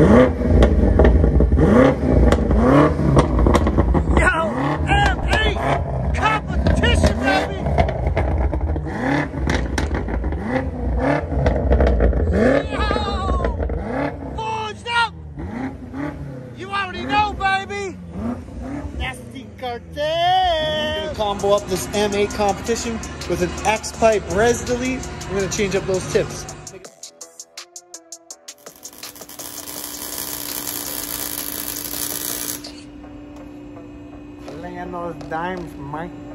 M8 Competition, baby! Yo! Forged up! You already know, baby! Nasty cartel! We're gonna combo up this M8 Competition with an Xpipe res delete. We're gonna change up those tips. Laying those dimes, Mike.